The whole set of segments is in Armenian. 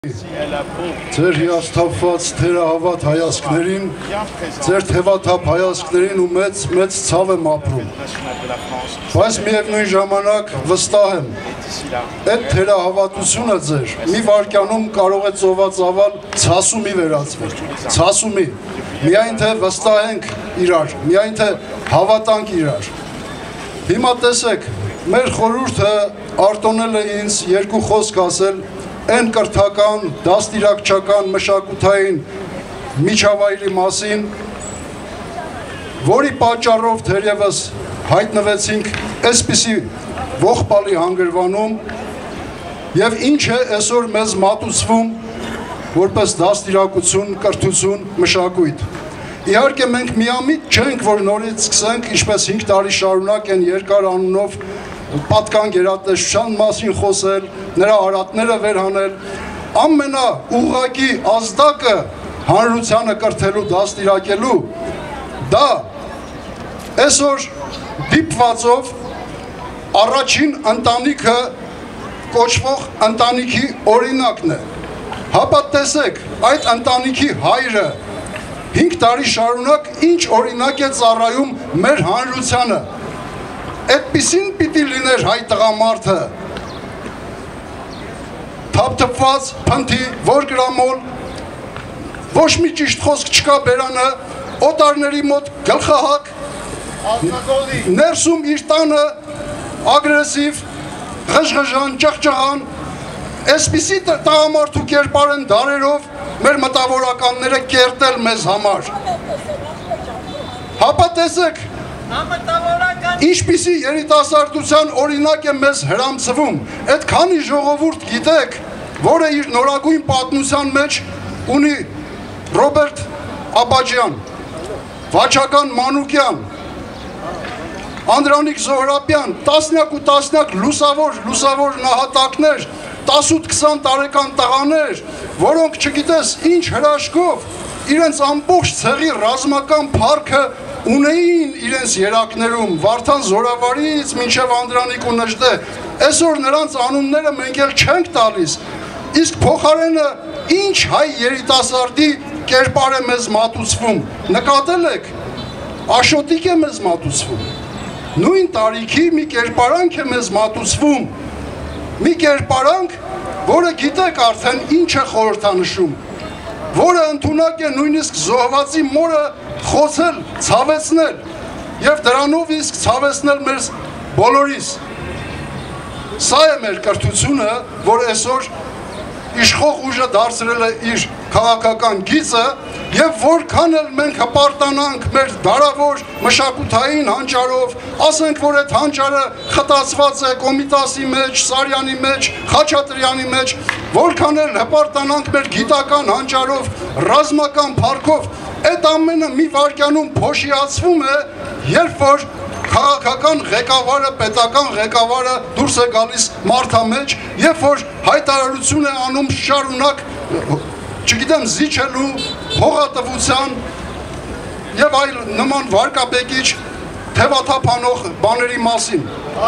Ձեր հիասթափված թերահավատ հայացքներին, ձեր թևաթափ հայացքներին ու մեծ ցավ եմ ապրում, բայց միևնույն ժամանակ վստահ եմ, այդ թերահավատությունը ձեր մի վայրկյանում կարող է ծովածավալ ցասումի վերածվել, ցասումի, միայն թե վստահենք իրար, միայն թե հավատանք իրար։ Հիմա տեսեք, մեր խորհուրդը արտոնել է ինձ երկու խոսք ասել Են կրթական, դաստիարակչական, մշակութային միջավայրի մասին, որի պատճառով թերևս հայտնվեցինք այսպիսի ողբալի հանգրվանում և ինչ է այսօր մեզ մատուցվում որպես դաստիարակություն, կրթություն, մշակույթ։ Իհարկե մենք միամիտ չենք, որ նորից սկսենք, ինչպես 5 տարի շարունակ են երկար անունով պատկան գերատեսչության մասին խոսել, նրա արատները վերհանել, ամենաուղղակի ազդակը հանրությանը կրթելու, դաստիարակելու, դա այսօր դիպվածով առաջին ընտանիքը կոչվող ընտանիքի օրինակն է։ Հապա տեսեք, այդ ընտանիքի հայրը 5 տարի շարունակ ինչ օրինակ է ծառայում մեր հանրությանը։ Այդպիսին պիտի լիներ հայ տղամարդը, թափթփված, փնթի, որ գրամոլ, ոչ մի ճիշտ խոսք չկա բերանը, օտարների մոտ գլխահակ, ներսում իր տանը, ագրեսիվ, ղժղժան, ճղճղան, այսպիսի տղամարդու կերպար են դարերով մեր մտավորականները կերտել մեզ համար։ Հապա տեսեք, ինչպիսի երիտասարդության օրինակ է մեզ հրամցվում, այդ քանի ժողովուրդ գիտեք, որը իր նորագույն պատմության մեջ ունի Ռոբերտ Աբաջյան, Վաչական Մանուկյան, Անդրանիկ Զոհրաբյան, տասնյակ ու տասնյակ լուսավոր նահատակներ, 18-20 տարեկան տղաներ, որոնք չգիտես ինչ հրաշքով իրենց ամբողջ ցեղի ռազմական փառքը ունեին իրենց երակներում, Վարդան Զորավարից մինչև Անդրանիկ ու Նժդե, այսօր նրանց անունները մենք էլ չենք տալիս, իսկ փոխարենը ինչ հայ երիտասարդի կերպար է մեզ մատուցվում, նկատել եք, Աշոտիկ է մեզ մատուցվում, նույն տարիքի մի կերպարանք է մեզ մատուցվում, մի կերպարանք, որը գիտեք արդեն ինչ է խորհրդանշում, որը ընդունակ է նույնիսկ զոհվածի մորը խոցել, ցավեցնել և դրանով իսկ ցավեցնել մեր բոլորիս։ Սա է մեր կրթությունը, որ այսօր իշխող ուժը դարձրել է իր քաղաքական գիծը և որքան էլ մենք հպարտանանք մեր դարավոր մշակութային հանճարով, ասենք, որ այդ հանճարը խտացված է Կոմիտասի մեջ, Սարյանի մեջ, Խաչատրյանի մեջ, որքան էլ հպարտանանք մեր գիտական հանճարով, ռազմական փառքով, այդ ամենը մի վայրկյանում փոշիացվում է, երբ որ քաղաքական ղեկավարը, պետական ղեկավարը դուրս է գալիս մարդամեջ, երբ որ հայտարարություն է անում շարունակ, չգիտեմ, զիջելու, հողատվության և այլ նման վարկաբեկիչ թևաթափանող բաների մասին։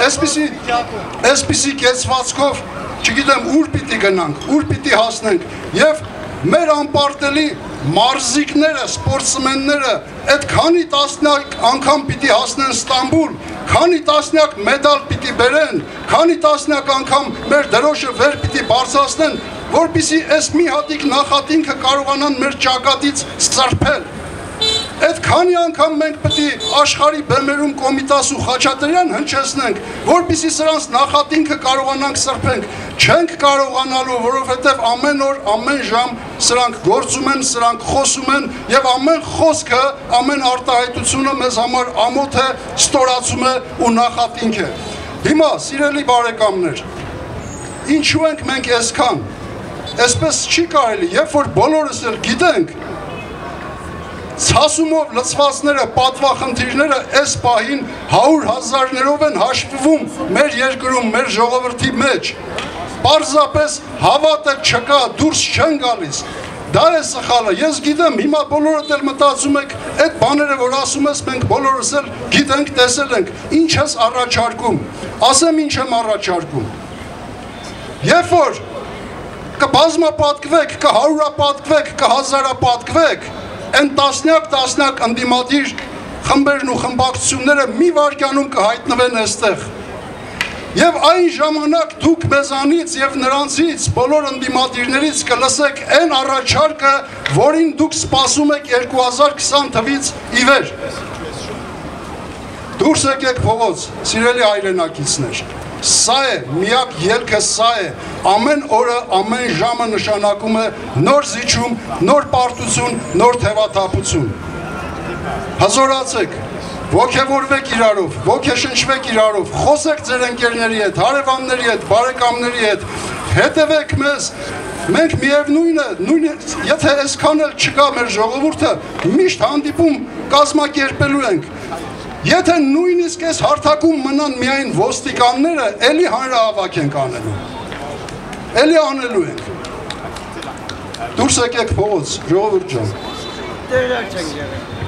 Այսպիսի կեցվածքով, չգիտեմ, ուր պիտի գնանք, ուր պիտի հասնենք և մեր անպարտելի մարզիկները, սպորտսմենները այդ քանի տասնյակ անգամ պիտի հասնեն Ստամբուլ, քանի տասնյակ մեդալ պիտի բերեն, քանի տասնյակ անգամ մեր դրոշը վեր պիտի բարձրացնեն, որպեսզի այս մի հատիկ նախատինքը կարողանան մեր ճակատից սրբել։ Այդ քանի անգամ մենք պիտի աշխարհի բեմերում Կոմիտաս ու Խաչատրյան հնչեցնենք, որպեսզի սրանց նախատինքը կարողանանք սրբենք, չենք կարողանալու, որովհետև ամեն օր, ամեն ժամ սրանք գործում են, սրանք խոսում են և ամեն խոսքը, ամեն արտահայտությունը մեզ համար ամոթ է, ստորացում է ու նախատինք է։ Հիմա, սիրելի բարեկամներ, ինչու ենք մենք այսքան, այսպես չի կարելի, երբ որ բոլորս էլ գիտենք, ցասումով լցվածները, պատվախնդիրները այս պահին 100,000-ներով են հաշվվում մեր երկրում, մեր ժողովրդի մեջ, պարզապես հավատը չկա, դուրս չեն գալիս, դա է սխալը, ես գիտեմ, հիմա բոլորդ էլ մտածում եք, այդ բաները, որ ասում ես, մենք բոլորս էլ գիտենք, տեսել ենք, ինչ ես առաջարկում, ասեմ ինչ եմ առաջարկում, երբ որ կբազմապատկվեք, կհարյուրապատկվեք, կհազարապատկվեք, այն տասնյակ ընդդիմադիր խմբերն ու խմբակցությունները մի վայրկյանում կհայտնվեն այստեղ։ Եվ այն ժամանակ դուք մեզանից եւ նրանցից, բոլոր ընդդիմադիրներից կլսեք այն առաջարկը, որին դուք սպասում եք 2020 թվից ի վեր։ Դուրս եկեք փողոց, սիրելի հայրենակիցներ։ Սա է, միակ ելքը սա է, ամեն օրը, ամեն ժամը նշանակում է նոր զիջում, նոր պարտություն, նոր թևաթափություն։ Հզորացեք, ոգևորվեք իրարով, ոգեշնչվեք իրարով, խոսեք ձեր ընկերների հետ, հարևանների հետ, բարեկամների հետ, հետևեք մեզ, մենք միևնույն է, եթե այսքան էլ չկա մեր ժողովուրդը, միշտ հանդիպում կազմակերպելու ենք։ Եթե նույնիսկ այս հարթակում մնան միայն ոստիկանները, էլի հանրահավաք ենք անելու, էլի անելու ենք։ Դուրս եկեք փողոց, ժողովուրդ ջան։